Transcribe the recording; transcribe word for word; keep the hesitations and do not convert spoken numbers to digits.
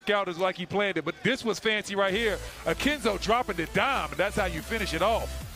out is like he planned it. But this was fancy right here. Akinjo dropping the dime, and that's how you finish it off.